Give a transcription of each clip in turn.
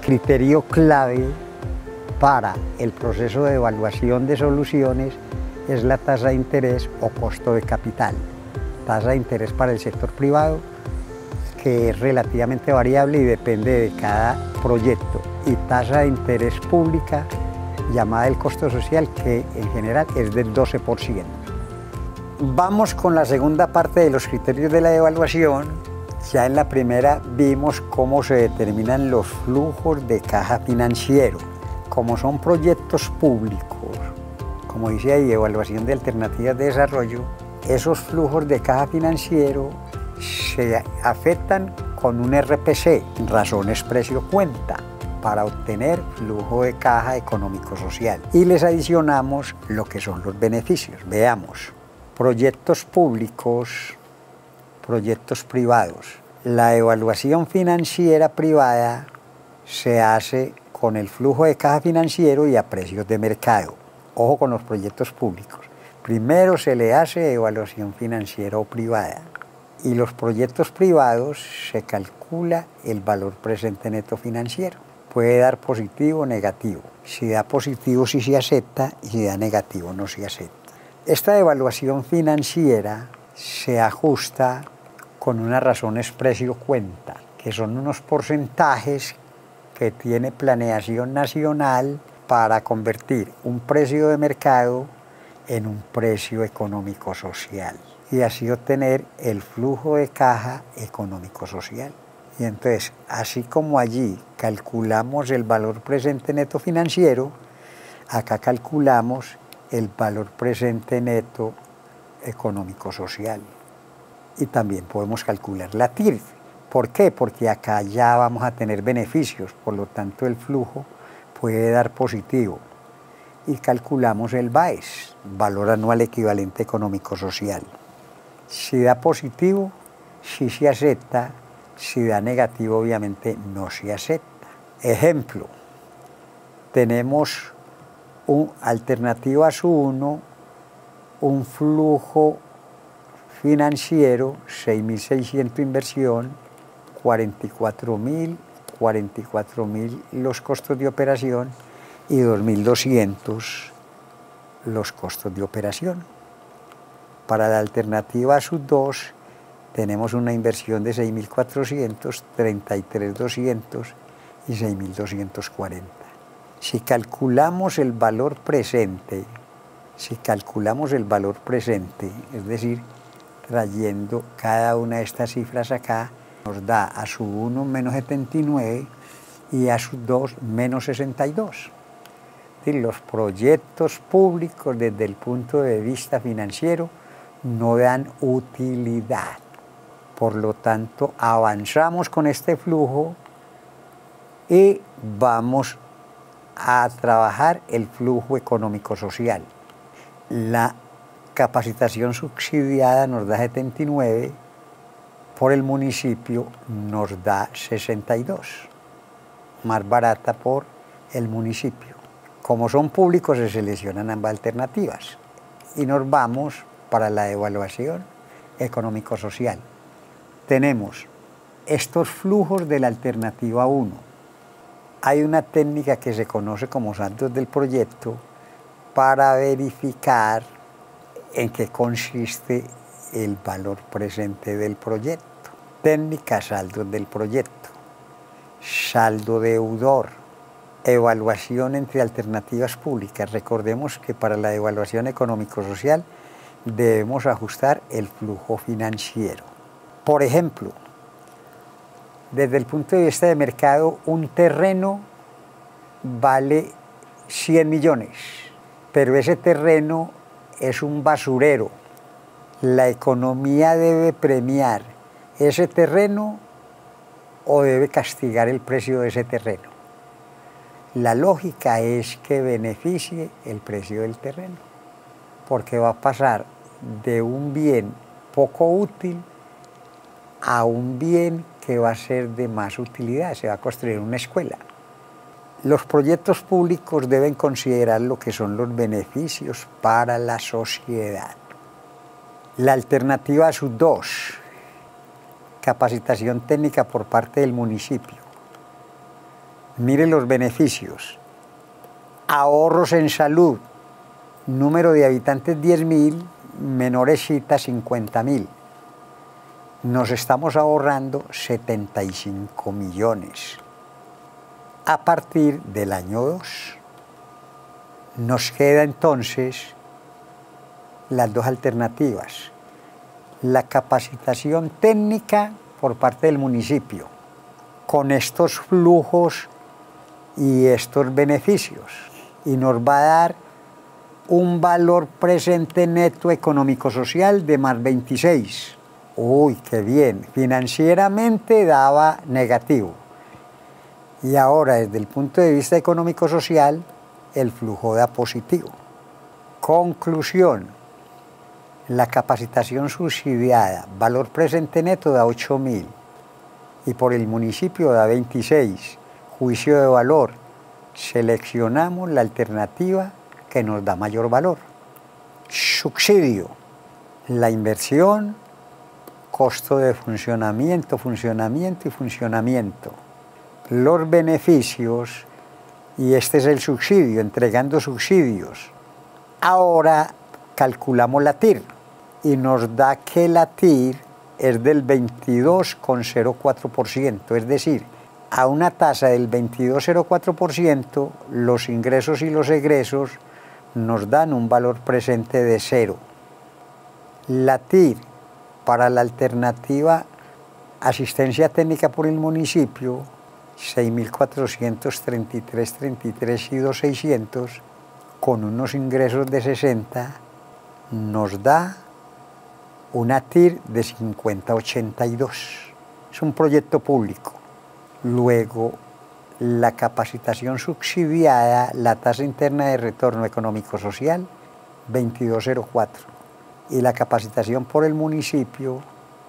criterio clave para el proceso de evaluación de soluciones es la tasa de interés o costo de capital. Tasa de interés para el sector privado, que es relativamente variable y depende de cada proyecto, y tasa de interés pública, llamada el costo social, que en general es del 12%. Vamos con la segunda parte de los criterios de la evaluación. Ya en la primera vimos cómo se determinan los flujos de caja financiero. Como son proyectos públicos, como dice ahí, evaluación de alternativas de desarrollo, esos flujos de caja financiero se afectan con un RPC, razones precio cuenta, para obtener flujo de caja económico-social. Y les adicionamos lo que son los beneficios. Veamos, proyectos públicos, proyectos privados. La evaluación financiera privada se hace con el flujo de caja financiero y a precios de mercado. Ojo con los proyectos públicos. Primero se le hace evaluación financiera o privada, y los proyectos privados se calcula el valor presente neto financiero. Puede dar positivo o negativo. Si da positivo sí se acepta, y si da negativo no se acepta. Esta evaluación financiera se ajusta con unas razones precio-cuenta, que son unos porcentajes que tiene Planeación Nacional para convertir un precio de mercado en un precio económico-social y así obtener el flujo de caja económico-social. Y entonces, así como allí calculamos el valor presente neto financiero, acá calculamos el valor presente neto económico-social. Y también podemos calcular la TIRF. ¿Por qué? Porque acá ya vamos a tener beneficios, por lo tanto el flujo puede dar positivo. Y calculamos el VAES, valor anual equivalente económico-social. Si da positivo, sí se acepta; si da negativo, obviamente no se acepta. Ejemplo, tenemos alternativa SU1, un flujo financiero, 6.600 inversión, 44.000 los costos de operación y 2.200 los costos de operación. Para la alternativa SU2 tenemos una inversión de 6.400, 33.200 y 6.240. Si calculamos el valor presente, es decir, trayendo cada una de estas cifras acá, nos da a SU1 menos 79 y a SU2 menos 62. Es decir, los proyectos públicos desde el punto de vista financiero no dan utilidad. Por lo tanto, avanzamos con este flujo y vamos a trabajar el flujo económico-social. La capacitación subsidiada nos da 79, por el municipio nos da 62, más barata por el municipio. Como son públicos, se seleccionan ambas alternativas y nos vamos para la evaluación económico-social. Tenemos estos flujos de la alternativa 1. Hay una técnica que se conoce como saldos del proyecto para verificar en qué consiste el valor presente del proyecto. Técnica saldos del proyecto. Saldo deudor. Evaluación entre alternativas públicas. Recordemos que para la evaluación económico-social debemos ajustar el flujo financiero. Por ejemplo, desde el punto de vista de mercado, un terreno vale 100 millones, pero ese terreno es un basurero. La economía debe premiar ese terreno o debe castigar el precio de ese terreno. La lógica es que beneficie el precio del terreno, porque va a pasar de un bien poco útil a un bien que va a ser de más utilidad. Se va a construir una escuela. Los proyectos públicos deben considerar lo que son los beneficios para la sociedad. La alternativa SU2, capacitación técnica por parte del municipio. Mire los beneficios. Ahorros en salud. Número de habitantes 10.000, menores citas 50.000. Nos estamos ahorrando 75 millones. A partir del año 2. Nos queda entonces las dos alternativas. La capacitación técnica por parte del municipio, con estos flujos y estos beneficios, y nos va a dar un valor presente neto económico-social de más 26. Uy, qué bien. Financieramente daba negativo. Y ahora, desde el punto de vista económico-social, el flujo da positivo. Conclusión. La capacitación subsidiada, valor presente neto da 8.000 y por el municipio da 26. Juicio de valor. Seleccionamos la alternativa que nos da mayor valor. Subsidio. La inversión, costo de funcionamiento, funcionamiento y funcionamiento. Los beneficios, y este es el subsidio, entregando subsidios. Ahora calculamos la TIR y nos da que la TIR es del 22,04%, es decir, a una tasa del 22,04%, los ingresos y los egresos nos dan un valor presente de 0. La TIR para la alternativa asistencia técnica por el municipio, 6.433,33 y 2.600, con unos ingresos de 60, nos da una TIR de 50,82. Es un proyecto público. Luego, la capacitación subsidiada, la tasa interna de retorno económico-social, 22,04. Y la capacitación por el municipio,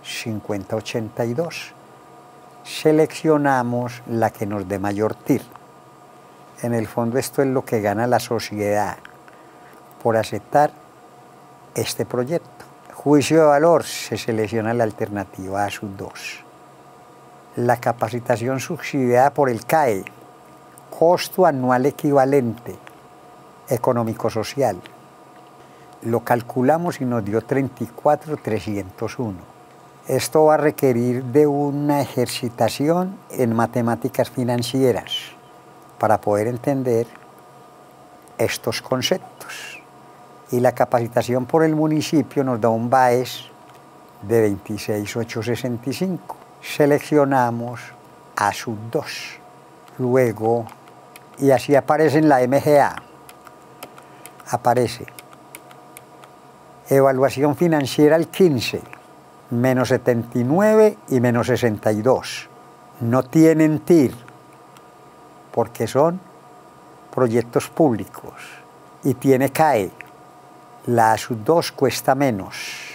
50,82. Seleccionamos la que nos dé mayor TIR. En el fondo esto es lo que gana la sociedad por aceptar este proyecto. Juicio de valor, se selecciona la alternativa A sub 2. La capacitación subsidiada por el CAE, costo anual equivalente, económico-social. Lo calculamos y nos dio 34,301. Esto va a requerir de una ejercitación en matemáticas financieras para poder entender estos conceptos. Y la capacitación por el municipio nos da un BAES de 26,865. Seleccionamos A sub 2. Luego, y así aparece en la MGA. Aparece evaluación financiera al 15, menos 79 y menos 62. No tienen TIR, porque son proyectos públicos. Y tiene CAE. La A sub 2 cuesta menos.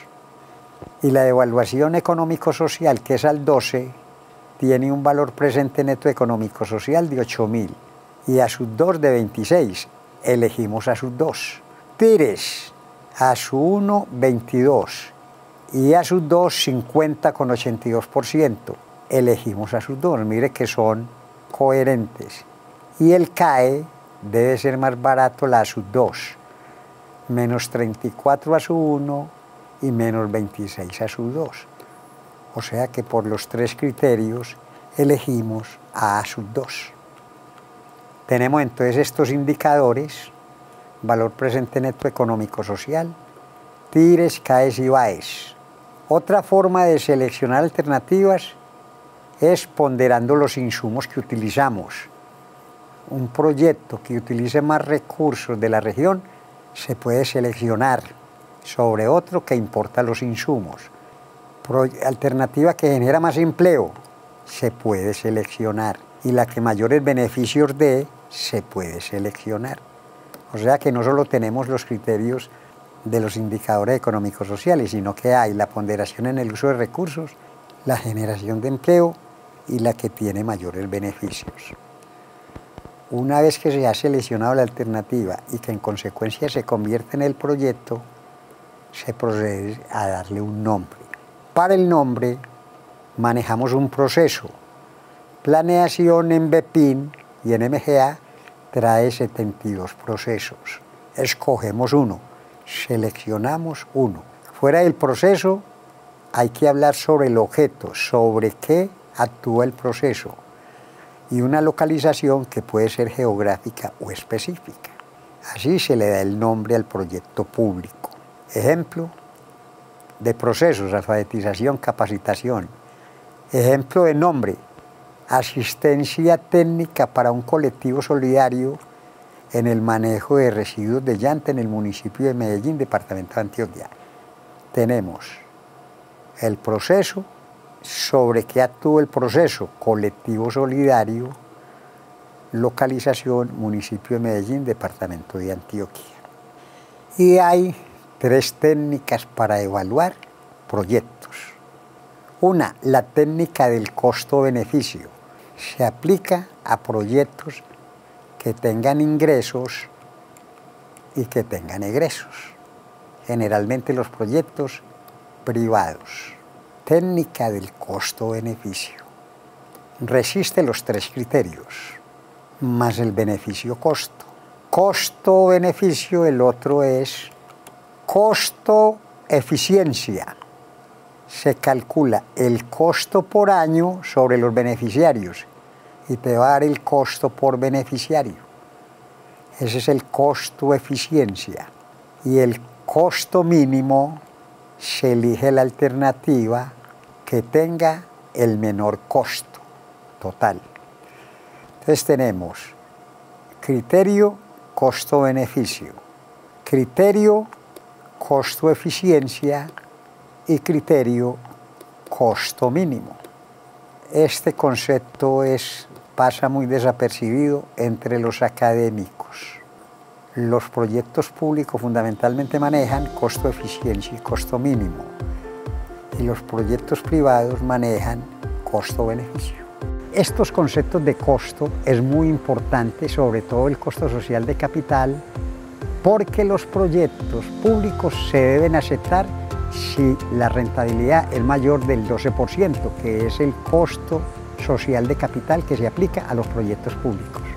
Y la evaluación económico-social, que es al 12, tiene un valor presente neto económico-social de 8.000. Y A sub 2 de 26. Elegimos A sub 2. TIRES. A sub 1, 22. Y A sub 2, 50,82%. Elegimos A sub 2. Mire que son coherentes. Y el CAE debe ser más barato la A sub 2. Menos 34 A sub 1 y menos 26 A sub 2. O sea que por los tres criterios elegimos a sub 2. Tenemos entonces estos indicadores: valor presente neto económico-social, TIRES, CAES y BAES. Otra forma de seleccionar alternativas es ponderando los insumos que utilizamos. Un proyecto que utilice más recursos de la región se puede seleccionar sobre otro que importa los insumos. Alternativa que genera más empleo se puede seleccionar, y la que mayores beneficios dé se puede seleccionar. O sea que no solo tenemos los criterios de los indicadores económicos sociales, sino que hay la ponderación en el uso de recursos, la generación de empleo y la que tiene mayores beneficios. Una vez que se ha seleccionado la alternativa y que en consecuencia se convierte en el proyecto, se procede a darle un nombre. Para el nombre manejamos un proceso: planeación en BEPIN y en MGA trae 72 procesos. Escogemos uno, seleccionamos uno. Fuera del proceso hay que hablar sobre el objeto, sobre qué actúa el proceso y una localización que puede ser geográfica o específica. Así se le da el nombre al proyecto público. Ejemplo de procesos: alfabetización, capacitación. Ejemplo de nombre: asistencia técnica para un colectivo solidario en el manejo de residuos de llanta en el municipio de Medellín, departamento de Antioquia. Tenemos el proceso, sobre qué actúa el proceso: colectivo solidario, localización, municipio de Medellín, departamento de Antioquia. Y hay 3 técnicas para evaluar proyectos. Una, la técnica del costo-beneficio. Se aplica a proyectos que tengan ingresos y que tengan egresos. Generalmente los proyectos privados. Técnica del costo-beneficio. Resiste los 3 criterios, más el beneficio-costo. Costo-beneficio, el otro es costo-eficiencia. Se calcula el costo por año sobre los beneficiarios y te va a dar el costo por beneficiario. Ese es el costo-eficiencia. Y el costo mínimo, se elige la alternativa que tenga el menor costo total. Entonces tenemos criterio costo-beneficio, criterio costo-eficiencia y criterio costo mínimo. Este concepto pasa muy desapercibido entre los académicos. Los proyectos públicos fundamentalmente manejan costo-eficiencia y costo mínimo, y los proyectos privados manejan costo-beneficio. Estos conceptos de costo es muy importante, sobre todo el costo social de capital, porque los proyectos públicos se deben aceptar si la rentabilidad es mayor del 12%, que es el costo social de capital que se aplica a los proyectos públicos.